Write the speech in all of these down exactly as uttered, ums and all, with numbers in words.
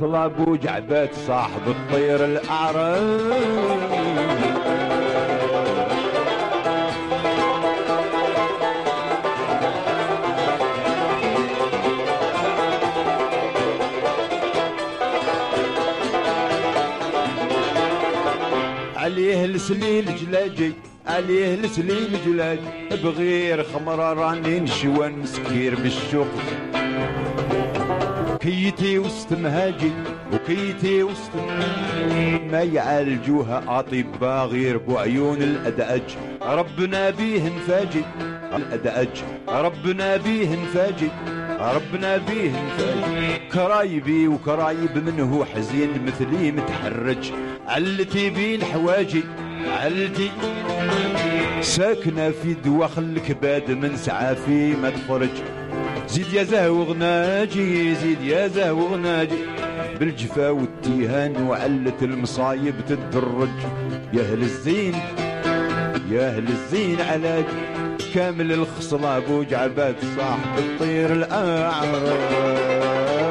الخصلة ابو جعبات صاحب الطير الاعرج. عليه السليل جلاجي عليه السليل جلاجي بغير خمرة راني نشوى نسكير بالشوق. كيتي وسط مهاجي وكيتي وسط ما يعالجوها اطباء غير بعيون الادأج. ربنا بيه نفاجي الادأج ربنا بيه نفاجي ربنا بيه نفاجي. كرايبي وكرايب منه حزين مثلي متحرج. علتي بين حواجي علتي ساكنة في دواخل الكباد من سعافي ما تخرج. زيد يا زهو غناجي زيد يا زهو غناجي بالجفا والتيهان وعلة المصايب تدرج. يا اهل الزين يا اهل الزين علاج كامل الخصلة ابو جعبات صاحب الطير الاعرج.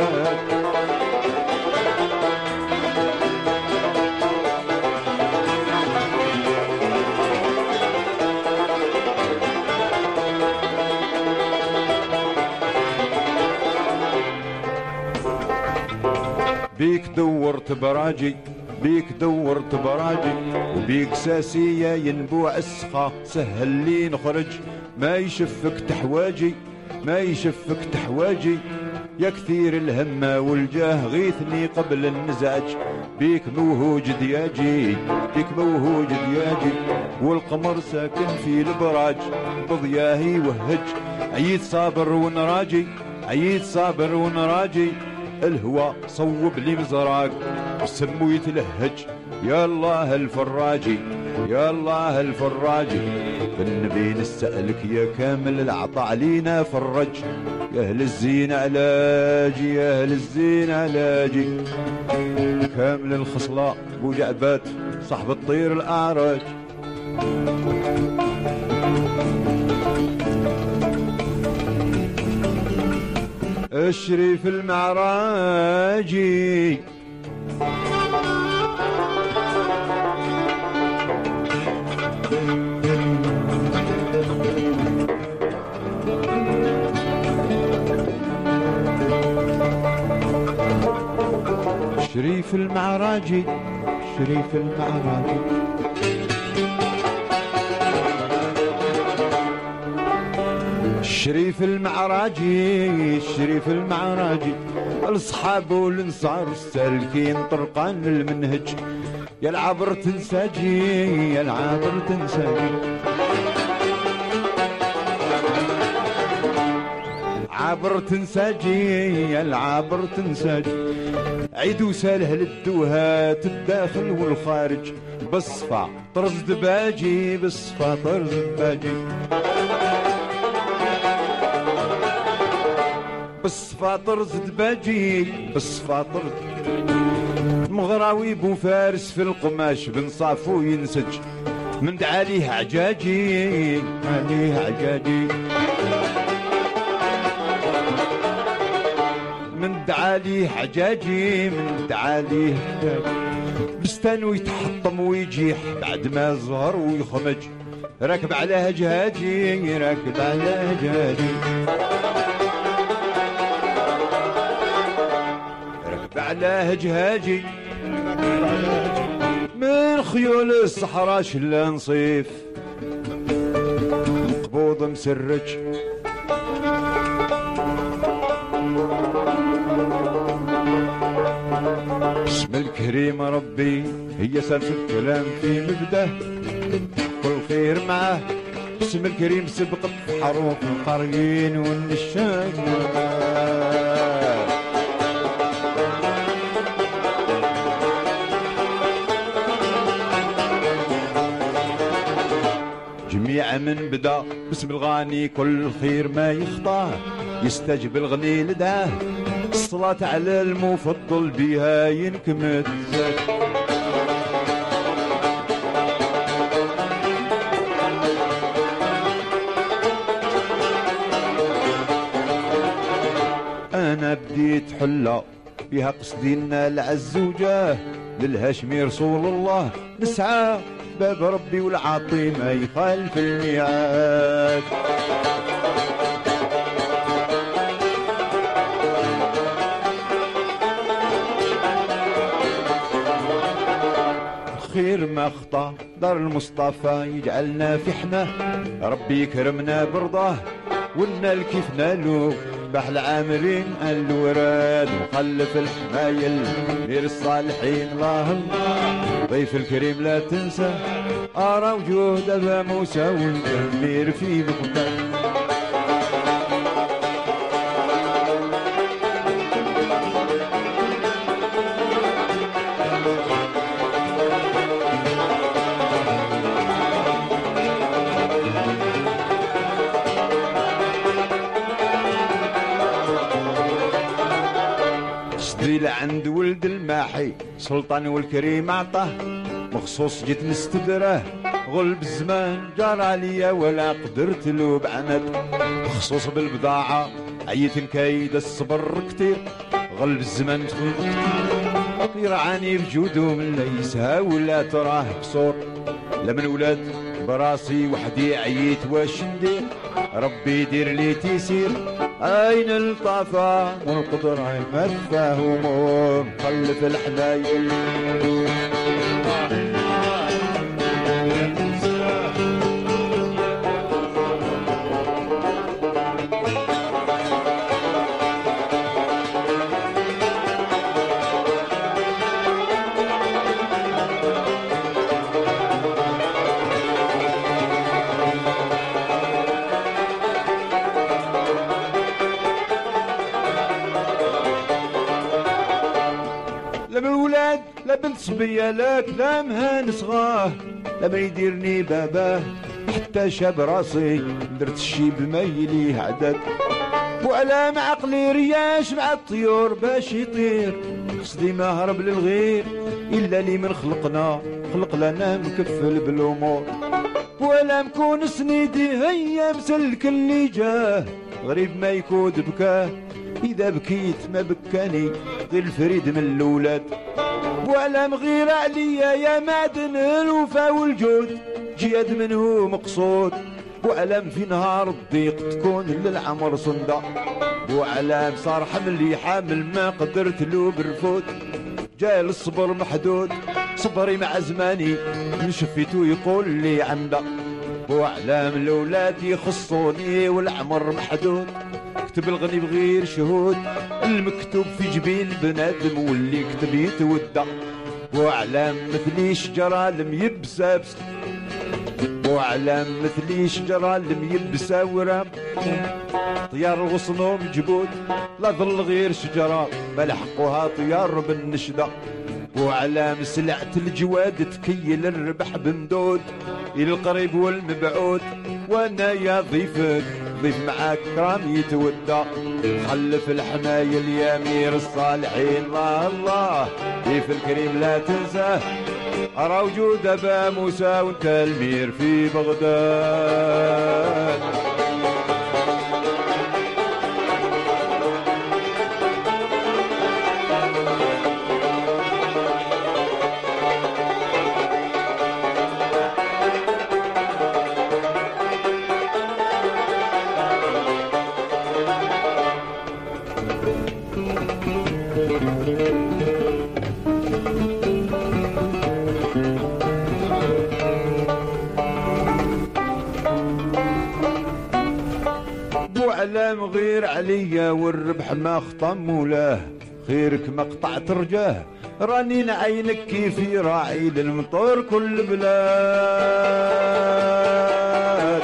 بيك دورت براجي بيك دورت براجي وبيك ساسية ينبوع السخا سهل لي نخرج. ما يشفك تحواجي ما يشفك تحواجي يا كثير الهمة والجاه غيثني قبل النزاج. بيك موهوج دياجي بيك موهوج دياجي والقمر ساكن في البراج بضياهي وهج. عيد صابر ونراجي عيد صابر ونراجي الهوى صوب لي مزراق وسمو يتلهج. يا الله الفراجي يا الله الفراجي بالنبي نسألك يا كامل العطاء علينا فرج. يا اهل الزين علاجي يا اهل الزين علاجي كامل الخصلة ابو جعبات صاحب الطير الاعرج. الشريف المعراجي شريف المعراجي شريف المعراجي الشريف المعراجي الشريف المعراجي الصحاب والانصار السالكين طرقان المنهج. يا العبر تنساجي يا العبر تنساجي عبر تنساجي يا العبر تنساجي. عيد وساله للدوهات الداخل والخارج بالصفا طرز دباجي بالصفا طرز دباجي بالصفاطر زد باجي بالصفاطر. مغراوي بو فارس في القماش بن صافو ينسج من دعاليه عجاجي عليه عجاجي من دعاليه عجاجي من دعاليه بستان ويتحطم ويجيح بعد ما زهر ويخمج. راكب على هجاجي راكب على هجاجي على هجهاجي من خيول الصحراء شلا نصيف مقبوض مسرج. بسم الكريم ربي هي سالفة الكلام في مبدأ كل خير معه. بسم الكريم سبق حروف القرين والنشاج. جميع من بدا باسم الغاني كل الخير ما يخطاه يستجب الغني لداه. الصلاة على المفضل بها ينكمل. أنا بديت حلة بها قصدنا العز وجاه للهاشمي رسول الله نسعى باب ربي والعاطي ما يخالف الميعاد. خير ما خطا دار المصطفى يجعلنا في حماه ربي يكرمنا برضاه ولنا الكيف نالو باح العامرين الوراد وخلف الحمايل غير الصالحين الله الله ضيف الكريم لا تنسى أرى وجود أبا موسى والتنمير في بغداد. عند ولد الماحي سلطان والكريم عطاه مخصوص جيت نستدره غلب الزمان جار عليا ولا قدرت له بعناد مخصوص بالبضاعة عيت نكايد الصبر كتير غلب الزمان يرعاني بجودهم ليس ولا تراه قصور لمن ولاد براسي وحدي عييت واش ندير ربي يدير لي تيسير أين الطافة والقدرة ما تفاهمون خلف الحبايب لا بنت صبية لا كلامها نصغاه لما يديرني باباه حتى شاب راسي درت الشي بميليه عدد وعلى عقلي رياش مع الطيور باش يطير قصدي ما هرب للغير إلا لي من خلقنا خلق لنا مكفل بالأمور ولا مكون سنيدي هيا مسلك اللي جاه غريب ما يكود بكاه إذا بكيت ما بكاني غير الفريد من الأولاد وعلى مغير عليا يا معدن الوفا والجود جياد منه مقصود وعلم في نهار الضيق تكون للعمر صندة وعلم صار حملي حامل ما قدرت له بالرفود جاي الصبر محدود صبري مع زماني من شفيتو يقول لي عمدا وعلام الاولاد يخصوني والعمر محدود كتب الغني بغير شهود المكتوب في جبين بنادم واللي كتب يتودى وعلام مثلي شجرة الميبسة بس وعلام مثلي شجرة الميبسة ورام طيار الغصن مجبود لا ظل غير شجرة ما لحقوها طيار بالنشدة وعلام سلعة الجواد تكيل الربح بمدود إلى القريب والمبعود وانا يا ضيفك ضيف معاك كرام يتودى خلف الحمايل يا امير الصالحين الله الله ضيف الكريم لا تنساه ارى وجود ابا موسى وانت المير في بغداد. علام غير عليا والربح ما خطم مولاه خيرك ما قطعت رجاه راني نعينك كيف راعي للمطور كل بلاد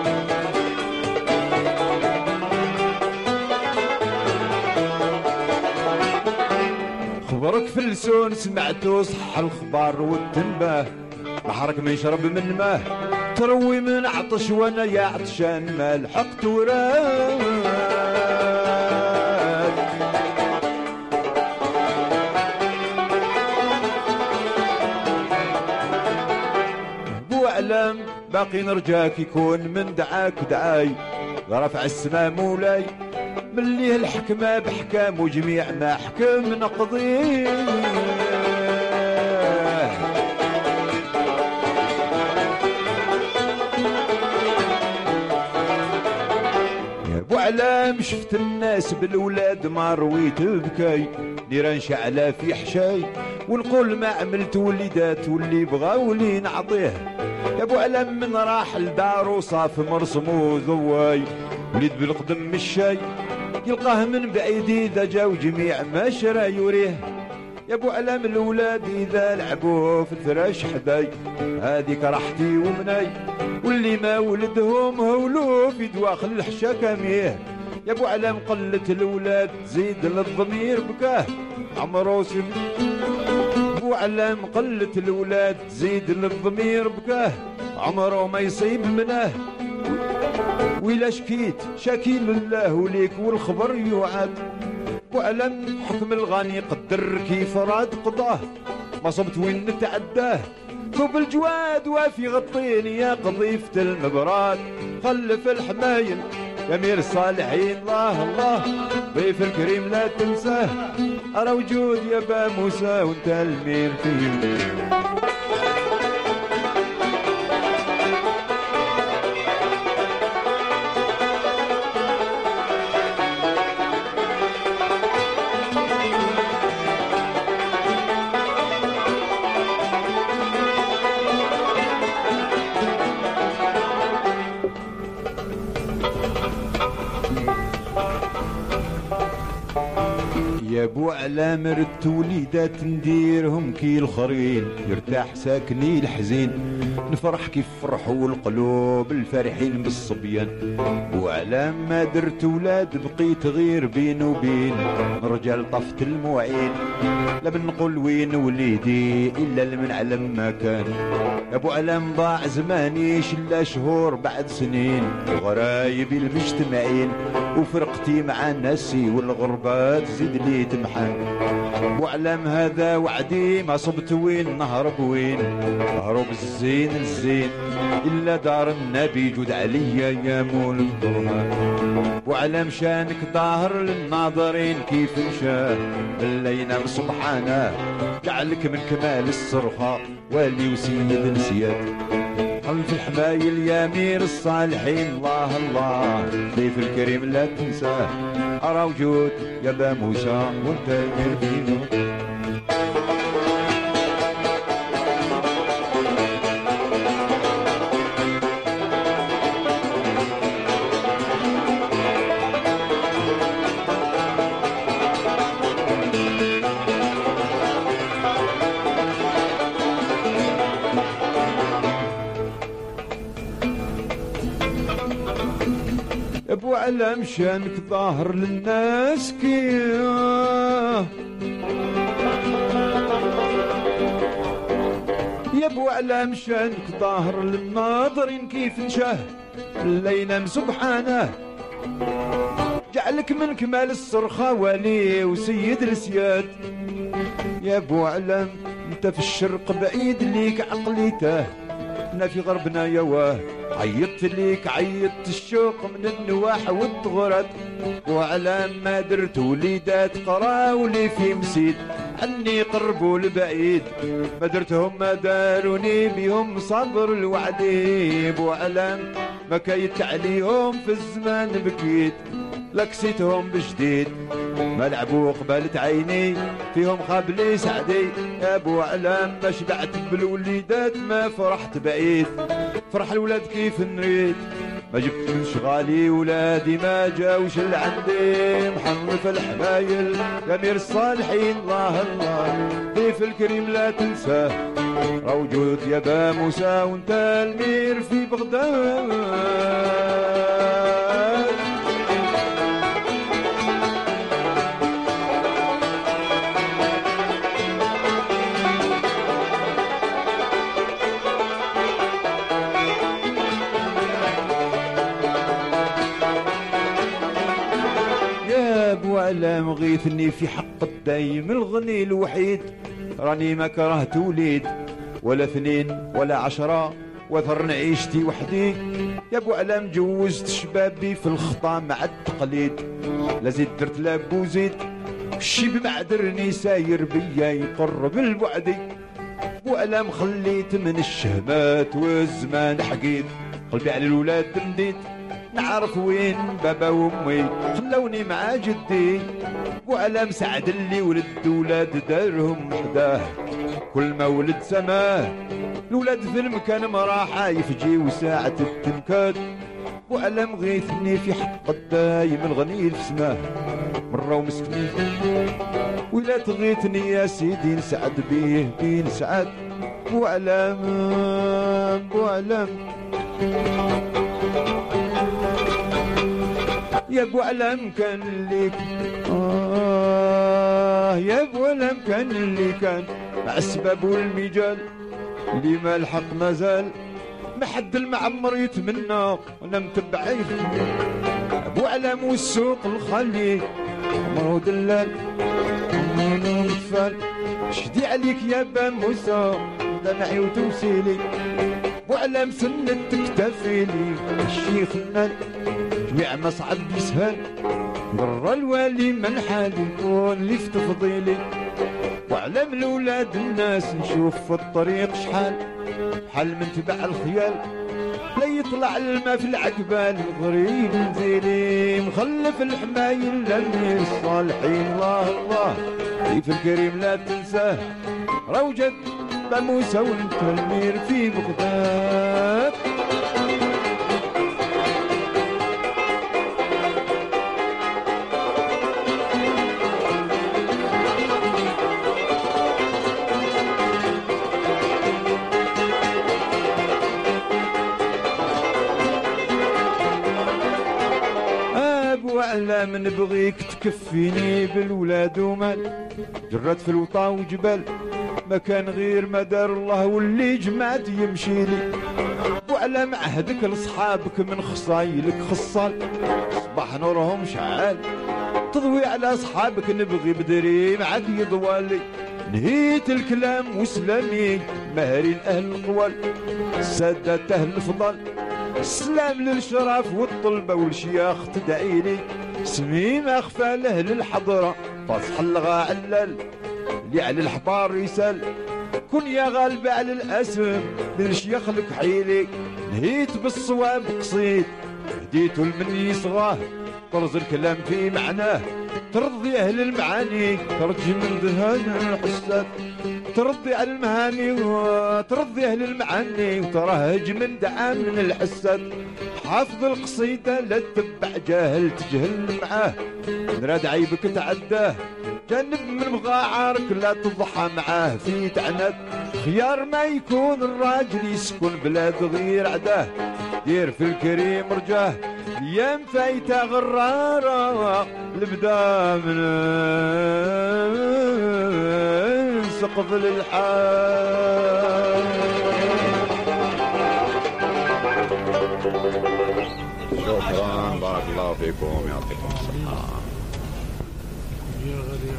خبرك فلسون سمعتو صح الخبار والتنباه بحرك ما يشرب من ماه تروي من عطش وانا يا عطشان ما لحقت وراك بوعلم باقي نرجاك يكون من دعاك دعاي رفع السما مولاي ملي الحكمة بحكام وجميع ما حكم نقضيه. وعلام شفت الناس بالولاد ما رويت بكاي، نيران شعلة في حشاي ونقول ما عملت وليدات واللي بغاو لي نعطيه. يا ابو علام من راح لدارو صاف مرسمو ذواي، وليد بالقدم الشاي يلقاه من بعيد اذا جاو جميع ما شرا يوريه. يا ابو علام الاولاد اذا لعبوا في الفراش حداي، هذيك راحتي ومناي واللي ما ولدهم هولو في دواخل الحشا كاميه. يا ابو علام قلت الاولاد زيد للضمير بكاه عمرو سيب. ابو علام قلت الاولاد زيد للضمير بكاه عمرو ما يصيب مناه. وإلا شكيت شاكي لله وليك والخبر يوعد. وعلم حكم الغني قدر كيف راد قضاه، ما صبت وين نتعداه. ثوب الجواد وافي غطيني يا قضيفة المبراد، خلف الحمايل يا امير الصالحين. الله الله ضيف الكريم لا تنساه، ارى وجود يا با موسى وانت المير فيه. يا ابو علام ردت وليدات نديرهم كي الخرين، يرتاح ساكني الحزين نفرح كيف فرحوا القلوب الفرحين بالصبيان. وعلام ما درت ولاد بقيت غير بين وبين، رجال طفت الموعين لا بنقول وين وليدي الا لمن علم ما كان. يا ابو علام ضاع زماني شلا شهور بعد سنين، وغرايبي المجتمعين وفرقتي مع ناسي والغربات زيد لي تمحن. وعلام هذا وعدي ما صبت وين نهرب وين، نهرب الزين الزين إلا دار النبي جود عليا يا مول الظلمات. وعلام شانك ظاهر للناظرين كيف مشى اللينا سبحانه، جعلك من كمال الصرخة والي وسيد نسيات. خلف الحمايل يا امير الصالحين الله الله ضيف الكريم لا تنساه، ارى وجود يا با موسى وانت امير فينا. ابو علام شانك ظاهر للناس كياه، يا ابو علام شانك ظاهر للناظرين كيف نشاه اللينا سبحانه، جعلك من كمال الصرخة ولي وسيد السياد. يا ابو علام انت في الشرق بعيد ليك عقليته، احنا في غربنا يا واه عيطت ليك عيطت الشوق من النواح والطغرات. وعلام ما درت وليدات قراولي في مسيد عني قربوا لبعيد، ما درتهم ما داروني بهم صبر الوعدي. وعلام ما كيت عليهم في الزمان بكيت لكسيتهم بجديد، ما لعبوا قبلت عيني فيهم خابلي سعدي. يا ابو علام ما شبعت بالوليدات ما فرحت بعيد، فرح الولاد كيف نريد ما جبت من شغالي ولادي ما جاوش لعندي. محنف الحمايل يا امير الصالحين الله الله ضيف الكريم لا تنساه، موجود يا با موسى وانت المير في بغداد. وعلام غيثني في حق الدايم الغني الوحيد، راني ما كرهت وليد ولا اثنين ولا عشرة وثر عيشتي وحدي. يا ابو علام جوزت شبابي في الخطا مع التقليد، لا زيد درت لا بوزيد الشيب معذرني ساير بيا يقرب البعدي وألم خليت من الشهمات والزمان حقيت قلبي على الولاد مديت نعرف وين بابا وامي خلوني مع جدي وألم سعد اللي ولد ولاد دارهم حداه كل ما ولد سماه الولاد في المكان مراحة يفجي وساعة التنكاد وألم غيثني في حق الدايم الغني في سماه مرة ومسكني ولا تغيثني يا سيدي نسعد بيه بيه نسعد وألم وألم يا ابو علم كان اللي آه يا ابو علم كان اللي كان مع السباب والمجال اللي ما الحق ما زال ما حد المعمر يتمنى وانا متبعي ابو علم والسوق الخلي عمرو دلال متفال شدي عليك يا با موسى دمعي وتوسيلي ابو علم سنة تكتفيلي الشيخ النال جميع ما صعب يسهل قرر الوالي من حالي يكون لي في تفضيلي وعلم الاولاد الناس نشوف في الطريق شحال بحال من تبع الخيال لا يطلع الماء في العقبال الغريب نزيلي مخلف الحمايل لمير الصالحين الله الله كيف الكريم لا تنساه روجد بموسى وانت المير في بغداد وعلا من بغيك تكفيني بالولاد ومال جرت في الوطا وجبال ما كان غير ما دار الله واللي جمعت يمشي لي وعلى معهدك لصحابك من خصايلك خصال صباح نورهم شعال تضوي على صحابك نبغي بدري معك يضوالي نهيت الكلام وسلامي ماهرين اهل القوال السادات اهل الفضل السلام للشرف والطلبة والشياخ تدعيلي سميم أخفى لأهل الحضرة فصح اللغة علل اللي على الحبار يسال كن يا غالب على الأسم للشيخ لك حيلي نهيت بالصواب قصيد هديت المني صغاه طرز الكلام في معناه ترضي أهل المعاني ترجي من ذهن الحسات ترضي على المهاني وترضي أهل المعاني وترهج من دعام من الحسات حافظ القصيدة لا تتبع جاهل تجهل معاه نراد عيبك تعداه جنب من مغاعرك لا تضحى معاه في تعنت خيار ما يكون الراجل يسكن بلاد غير عداه دير في الكريم رجاه ايام فايته غراره البدا من سقف للحال شكرا بارك الله فيكم يعطيكم الصحه يا غالي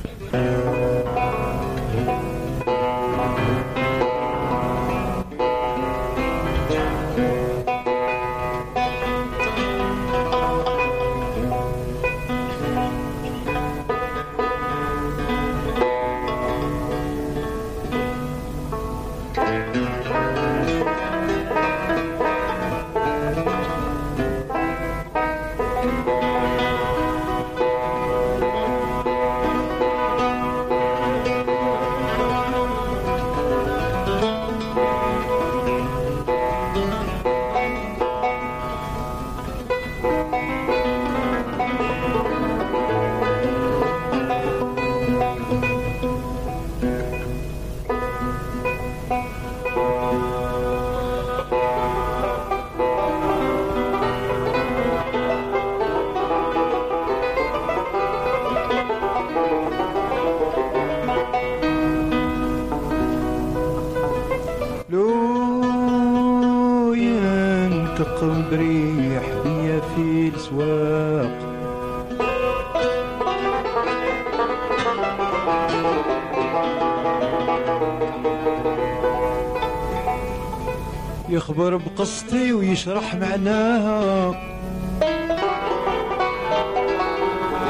قلب ريح بيا في السواق يخبر بقصتي ويشرح معناها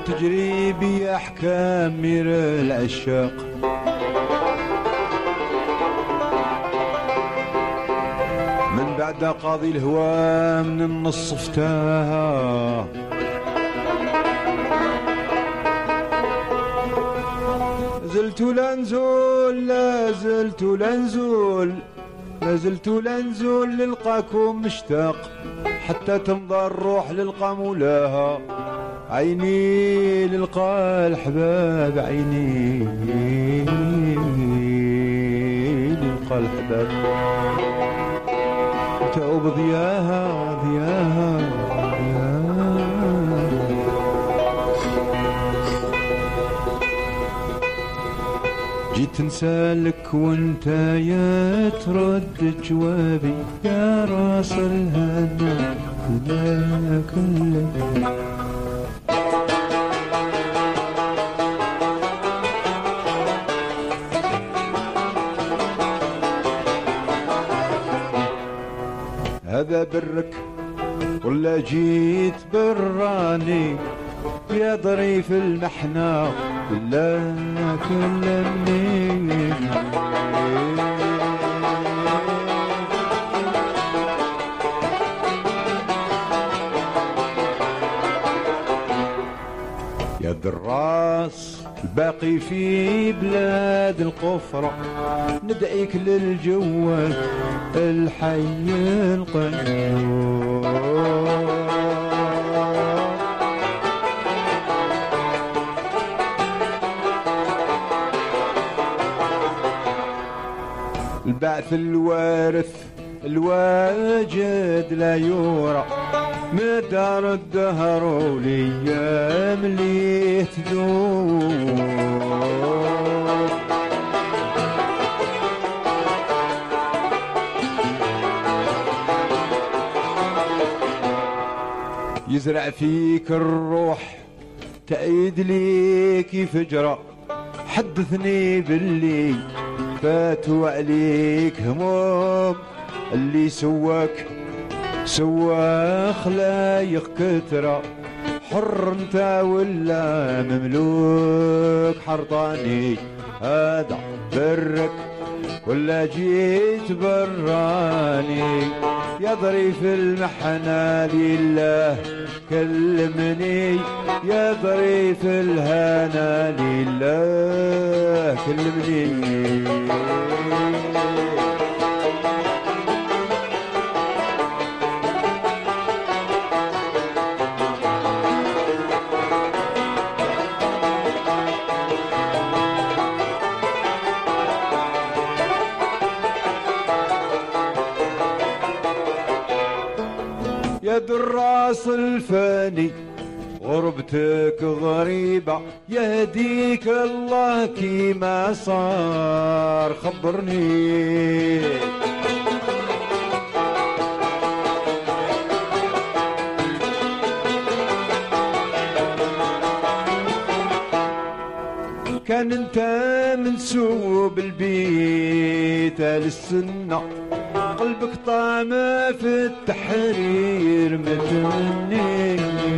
وتجري بي أحكام مير العشاق. من بعد قاضي الهوى من النص فتاها، زلت لا نزول لا زلت لا نزول لا زلت لا نزول للقاكم مشتاق، حتى تمضى الروح للقى مولاها، عيني للقى الحباب عيني للقى الحباب، تعوب ضياها ضياها ضياها. جيت نسالك وانت يا ترد جوابي، يا راس الهنا كلها كلها. هذا برك ولا جيت براني، يا ظريف المحنة لا كلمني. يا دراس الباقي في بلاد القفرة، ندعيك للجواد الحي القيوم. البعث الوارث الواجد لا يورى، مدار الدهر وليام اللي تدور. يزرع فيك الروح تعيد لي كيف جرى، حدثني باللي فاتوا عليك هموم، اللي سواك سوا خلايق كترة، حر انت ولا مملوك حرطاني. هذا برك ولا جيت براني، يا ظريف المحنة لله كلمني، يا ظريف الهنا لله كلمني. يا دراس الفاني غربتك غريبة، يهديك الله كيما صار خبرني. كان انت منسوب البيت للسنة، قلبك طامع في التحرير متمني.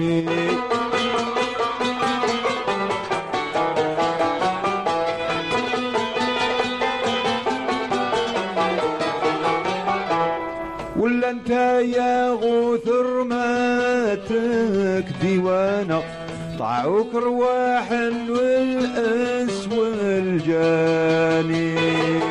ولا انت يا غوث رماتك ديوانة، طاعوك رواح والأنس والجاني.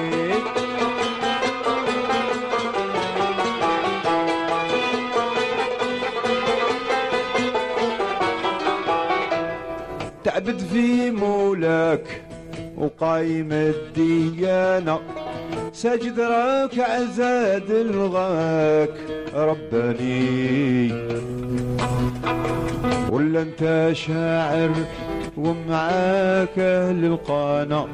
تعبد في مولاك وقايم الديانة، ساجد راك عزاد الغاك رباني. ولا انت شاعر ومعاك اهل القانا،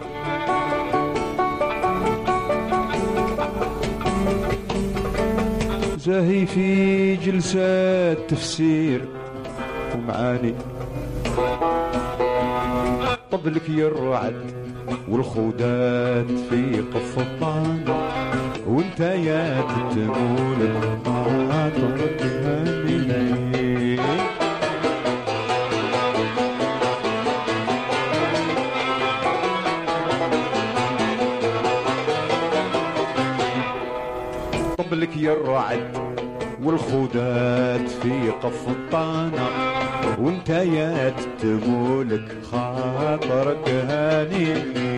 زاهي في جلسات تفسير ومعاني. طبلك يرعد والخودات في قف الطانة، وانت يا تتمول ما تردها مني. شغلك يا الرعد والخودات في قفطانة، وانت يا تتمولك خاطرك هاني.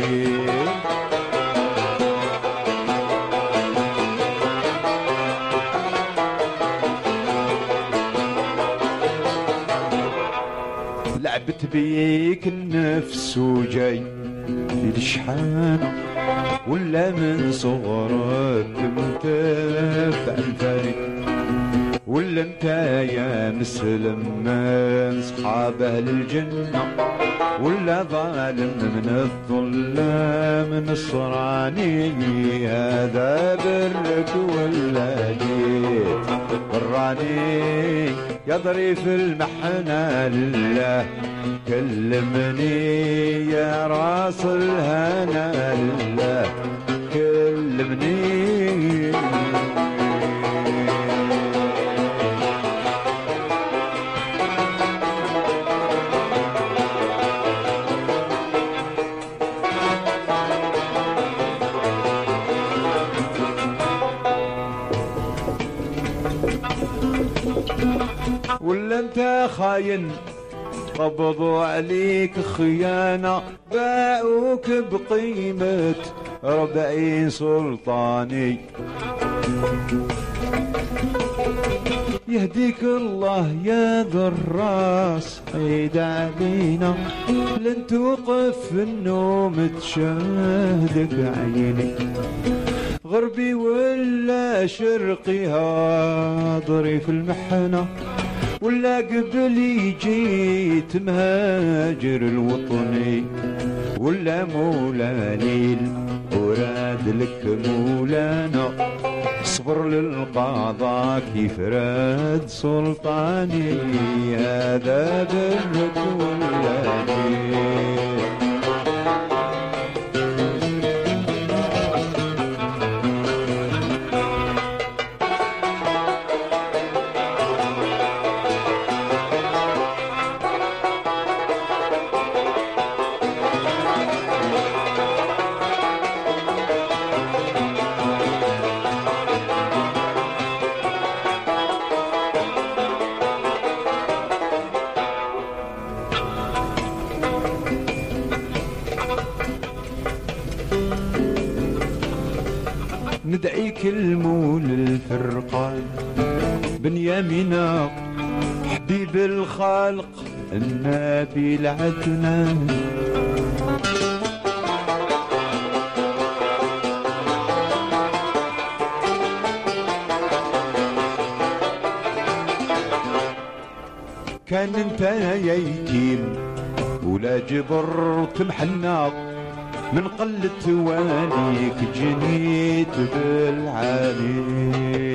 لعبت بيك النفس وجاي للشحانة، ولا من صغرك انت فعل فارق، ولا انت يا مسلم من صحاب اهل الجنة، ولا ظالم من الظلام نصراني. هذا برك ولا جيت براني يا ظريف المحنة لله، كلمني يا راس الهنا لله، كلمني. ولا انت خاين قبضوا عليك خيانة، باعوك بقيمة ربعين سلطاني. يهديك الله يا ذا الراس عيد علينا، لن توقف في النوم تشاهدك عيني، غربي ولا شرقي هاضري في المحنة، ولا قبلي جيت مهاجر الوطني، ولا مولاني وراد لك مولانا، اصبر للقضاء كيف راد سلطاني. هذا برك ولا جيت ندعيك المول الفرقان بنيامينا، حبيب الخالق النبي العدنان. كان انت يا يتيم ولا جبر تمحنا، من قلة واليك جنيت بالعالي.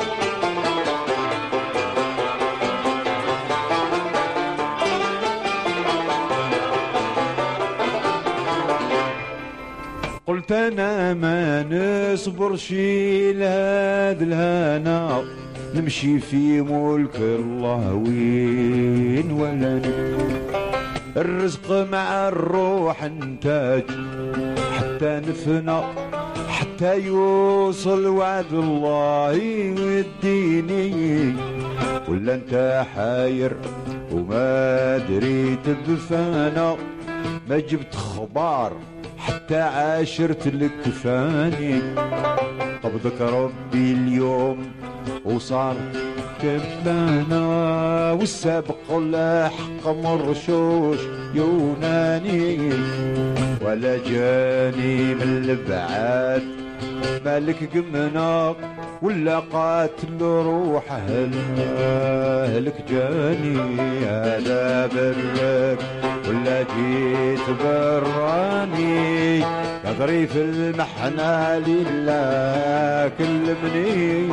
قلت انا ما نصبر شي لهذا الهنا، نمشي في ملك الله وين ولا الرزق مع الروح انتاج، حتى نفنى حتى يوصل وعد الله والديني. ولا انت حاير وما دريت بفانا، ما جبت خبار حتى عاشرت لك فاني. قبضك ربي اليوم وصار كبانا، والسابق لاحق مرشوش يوناني، ولا جاني من البعاد مالك قمنا، ولا قاتل روح اهلك جاني. هذا برك ولا جيت براني، يا ظريف المحنة لله كلمني.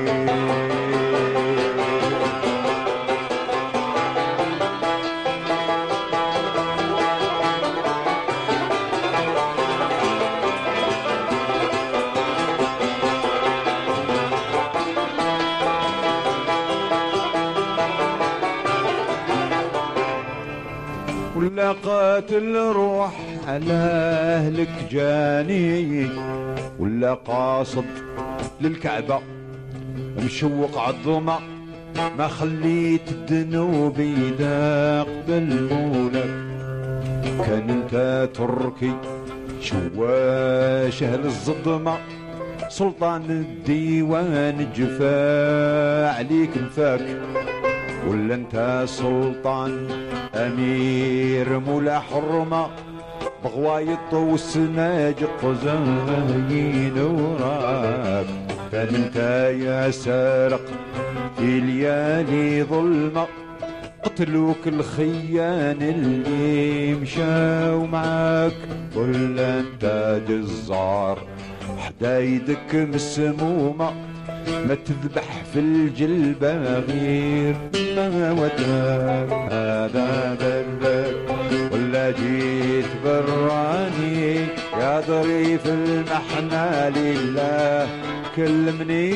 ولا قاتل روح على أهلك جاني، ولا قاصد للكعبة مشوق عالظما ما خليت الذنوب يداق بالمولى. كان انت تركي شواش اهل الصدمة سلطان الديوان جفا عليك نفاك. ولا انت سلطان امير مولا حرمة بغوايط وسناج قزاين وراك. كان انت يا سارق في ليالي ظلمة قتلوك الخيان اللي مشاو معاك. ولا انت جزار حدايدك مسمومة ما تذبح في الجلبة غير ما وداك. هذا برك ولا جيت براني يا ظريف المحنى لله كلمني.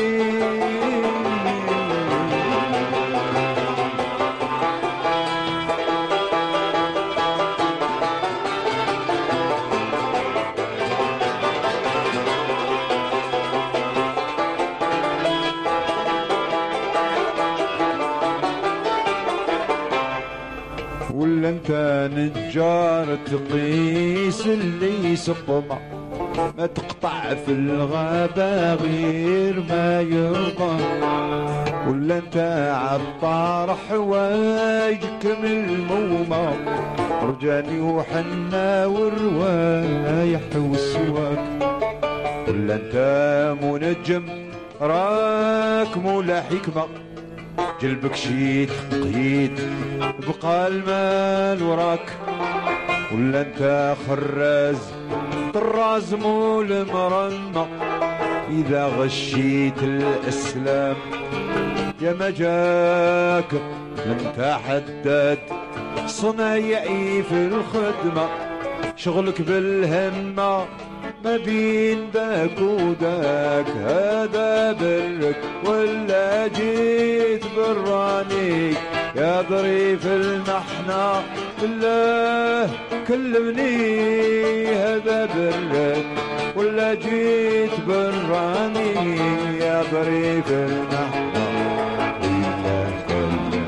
ولا انت نجار تقيس اللي سقمة ما تقطع في الغابة غير ما يرضى. ولا انت عطار حوايجك من المومة رجاني وحنا والروايح والسواك. ولا انت منجم راك مولا حكمة جلبك شي تقيد بقى المال وراك. ولا انت خراز طراز مول مرمى اذا غشيت الاسلام يا ما جاك. انت حداد صنايعي في الخدمة شغلك بالهمة ما بين ذاك وداك. هذا برك ولا جيت براني يا ظريف المحنى بالله كلمني. هذا برك ولا جيت براني يا ظريف المحنى بالله كلمني.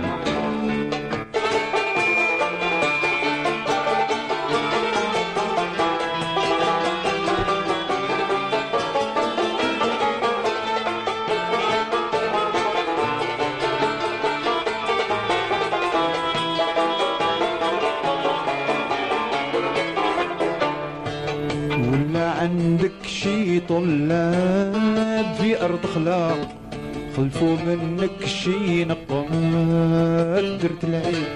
عندك شي طلاب في أرض خلاق خلفوا منك شي نقاد درت العيب.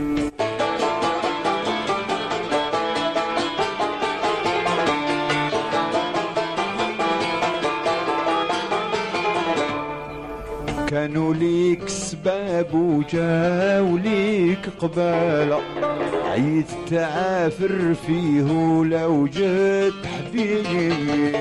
كانوا ليك سباب وجاو ليك قبالة عيد تعافر فيه لو جيت حبيب.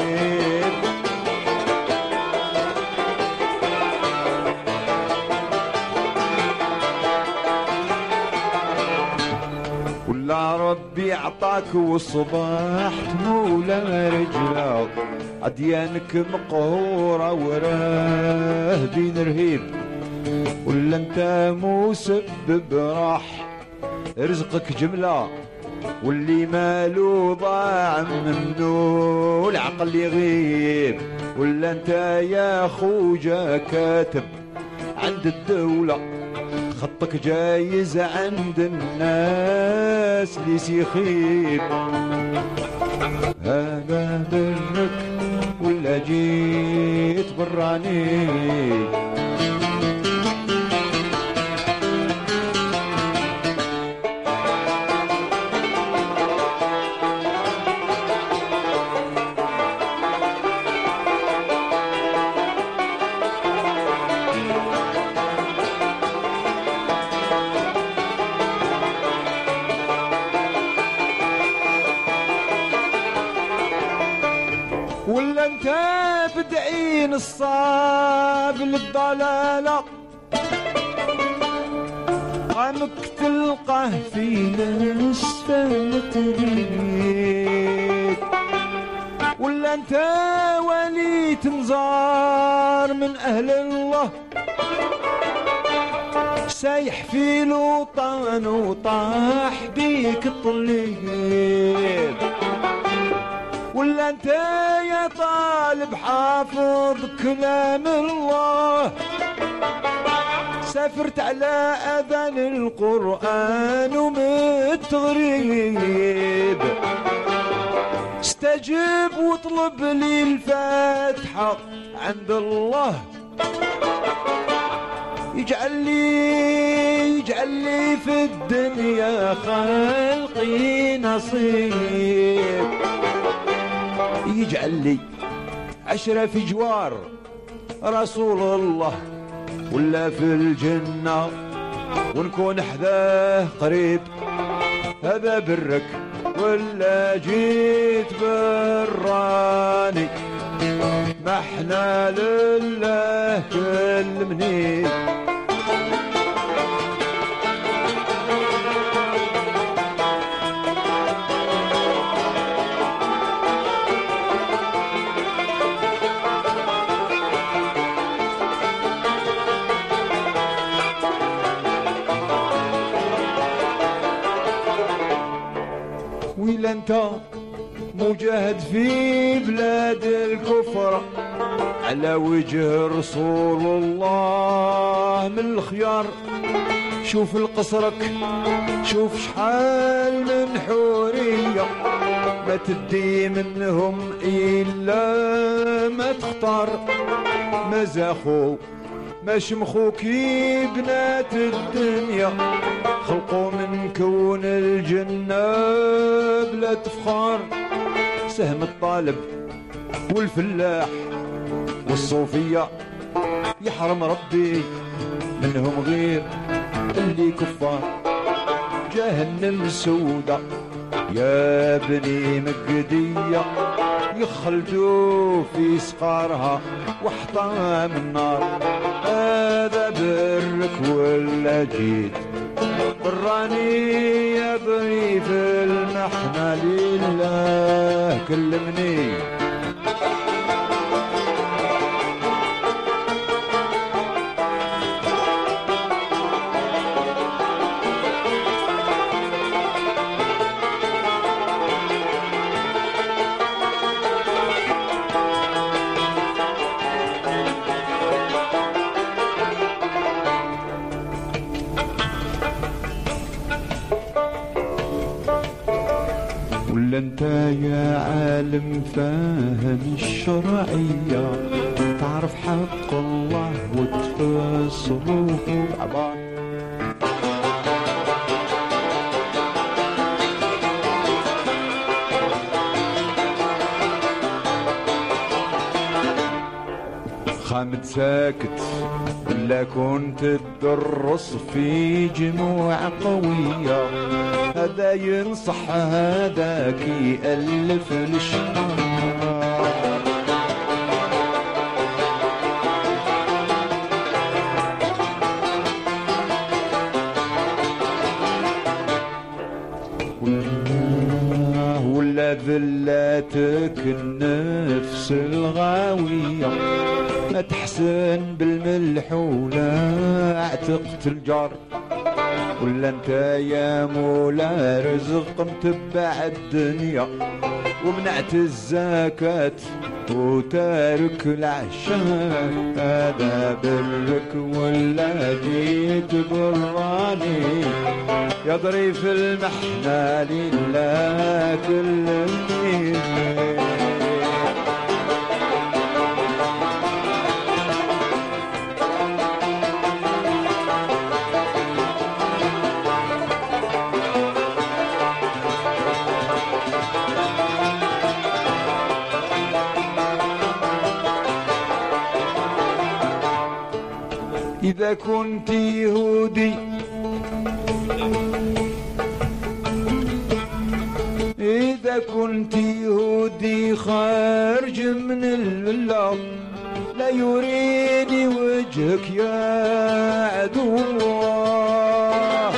ولا ربي عطاك وصبحت مولا رجلك عديانك مقهورة وراه بين رهيب. ولا انت مسبب راح رزقك جملة واللي مالو ضاع منه العقل يغيب. ولا انت يا خوجا كاتب عند الدولة خطك جايز عند الناس اللي سيخيب. هذا برك ولا جيت براني ولا انت بدعين الصاب للضلالة عمك تلقاه في ناس فاتريك. ولا انت ولي تنزار من اهل الله سايح في لوطان وطاح بيك الطليب ولا انت يا طالب حافظ كلام الله سافرت على اذان القرآن ومتغريب استجب واطلب لي الفاتحة عند الله يجعل لي يجعل لي في الدنيا خلقي نصيب يجعل لي عشرة في جوار رسول الله ولا في الجنة ونكون حذاه قريب هذا برك ولا جيت براني ما احنا لله كلمني ويلا انت مجاهد في بلاد الكفر على وجه رسول الله من الخيار شوف القصرك شوف شحال من حورية ما تدي منهم إلا ما تختار ما زاخو ما شمخو كي بنات الدنيا خلقوا من كون الجنة بلا تفخار سهم الطالب والفلاح والصوفية يحرم ربي منهم غير اللي كفار جهنم سودة يا بني مقدية يخلدوا في سقارها وحطام النار هذا برك ولا جيت براني يا بني في المحنة لله كلمني ولا انت يا عالم فاهم الشرعية تعرف حق الله وتفسره بعبار خامد ساكت ولا كنت تدرس في جموع قوية هذا ينصح هذاك يألف الشعر ولا ذلاتك النفس الغاوية ما تحسن بالملح ولا اعتقت الجار ولا انت يا مولا رزق متبع الدنيا ومنعت الزكاة وتارك العشاء هذا برك ولا جيت براني يا ظريف المحنة لله كلمني إذا كنت يهودي إذا كنت يهودي خارج من الله لا يريني وجهك يا عدو الله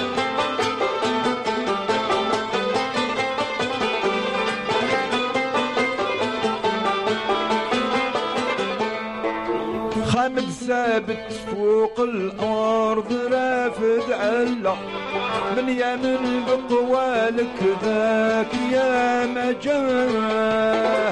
محمد ثابت فوق الأرض رافد علا من يمن بقوالك ذاك يا مجاه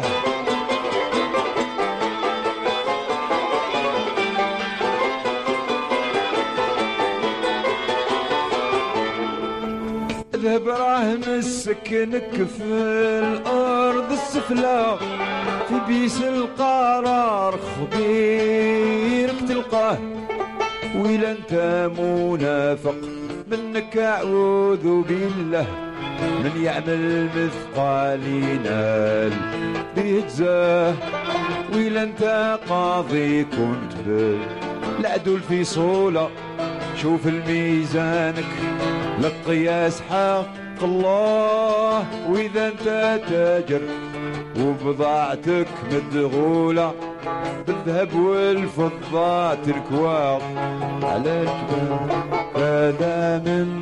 اذهب راه مسكنك في الأرض السفلى في بيس القرار خبيرك تلقاه ويلا انت منافق منك اعوذ بالله من يعمل مثقال ينال بيجزاه ويلا انت قاضي كنت بالعدل في صولة شوف الميزانك للقياس حق الله واذا انت تاجر وبضاعتك مدغولة بالذهب والفضة تركواق على الجبال كذا من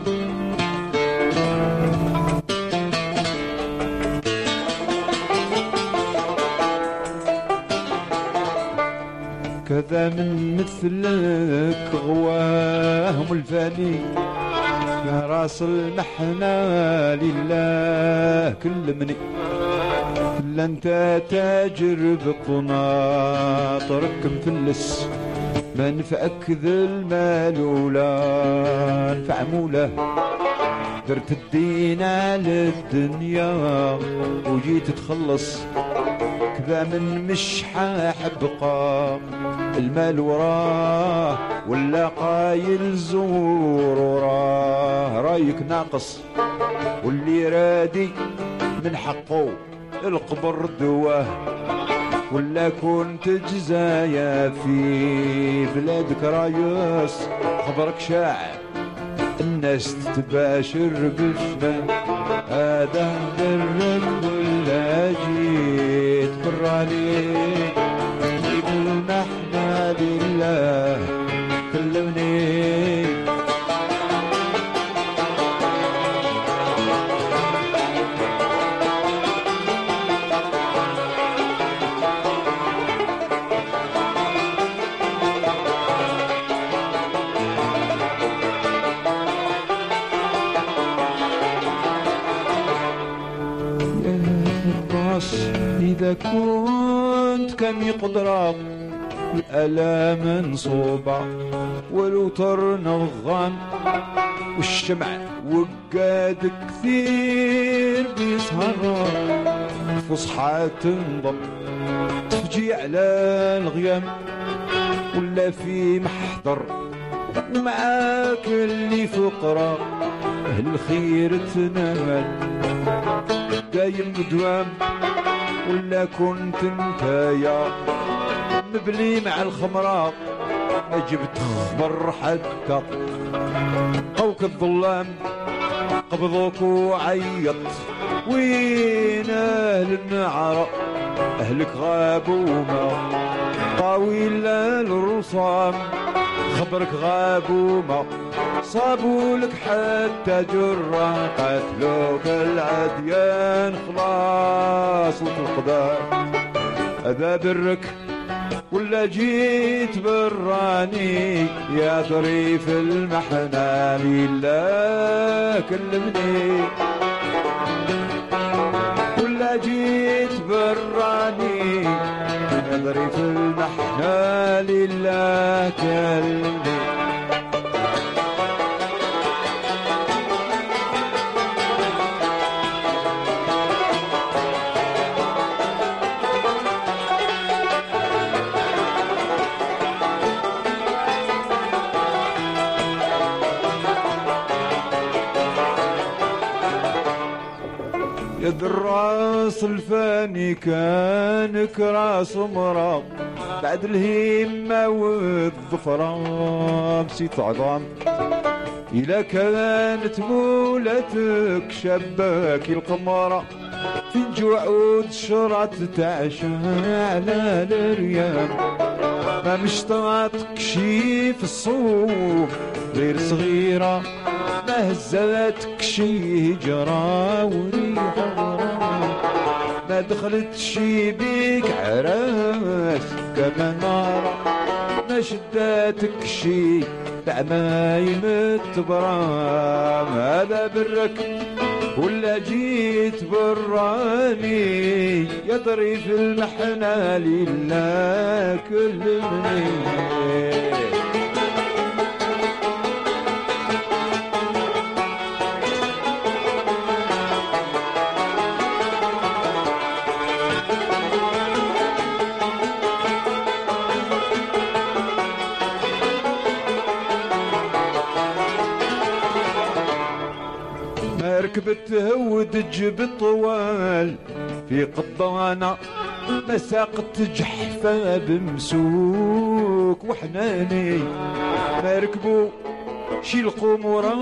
كذا من مثلك غواهم الفاني يا راس المحنة لله كل مني لا انت تاجر بقناطرك مفلس ما نفعك ذا المال ولا نفع موله درت الدين على الدنيا وجيت تخلص كذا من مش حابقى المال وراه ولا قايل زور وراه رايك ناقص واللي رادي من حقه القبر دواه ولا كنت جزايا في بلادك رايس خبرك شاع الناس تتباشر بالشمال هذا درك ولا جيت براني بالمحنة لله كلمني إذا كنت كم يقدرك الألام منصوبة والوتر نغام والشمع وقاد كثير بيسهر فصحى تنضم تفجي على الغيام ولا في محضر ومعاك اللي فقرا أهل الخير تنال دايم دوام ولا كنت انتايا مبلي مع الخمرة ما جبت خبر حتى قوك الظلام قبضوك وعيط وين اهل النعرة اهلك غابوا ما طاويل الرصام خبرك غابوا ما صابوا لك حتى جرة قتلوك العديان خلاص القدر هذا برك ولا جيت براني يا ظريف المحنة لله كلمني ولا جيت براني يا ظريف المحنة لله كلمني يد الراس الفاني كانك راس مرا بعد الهمة والظفرة بسيط عظام إلا كانت مولتك شباك القمرة في الجوع ودشرات تعشى على الريام ما مشطاتك شي في الصوف غير صغيرة ما هزاتك شي هجرة وريحة ما دخلت شي بيك عراس كما نار ما شداتك شي بعمايم التبرام هذا برك ولا جيت براني يا ظريف المحنة لله كلمني ركبت هود جب طوال في قضانة مساقت جحفة بمسوك وحناني ما ركبوا شي القمورة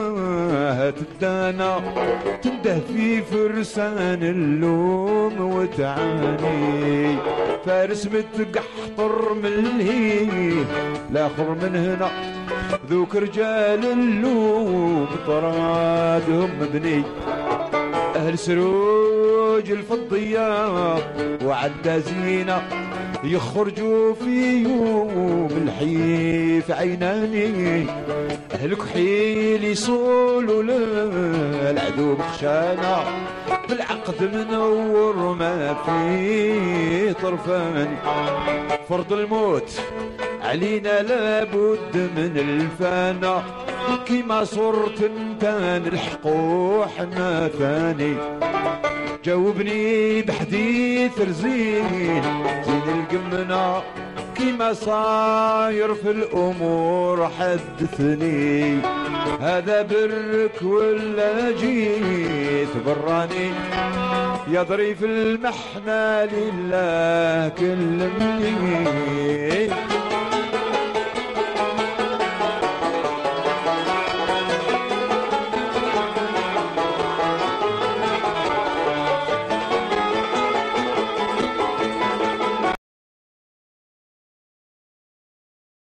تدانا تنده في فرسان اللوم وتعاني فارس متقحطر من الهيه لاخر من هنا ذوك رجال اللوم طرادهم مبني أهل سروج الفضيات وعدى زينة يخرجوا في يوم الحيف عيناني أهل كحيل يصولوا للعدو بخشانة بالعقد منور ما في طرفان فرض الموت علينا لابد من الفانا كيما صرت انت نلحقو حنا ثاني جاوبني بحديث رزين زين القمنا كيما صاير في الامور حدثني هذا برك ولا جيت براني يا ظريف المحنة لله كلمني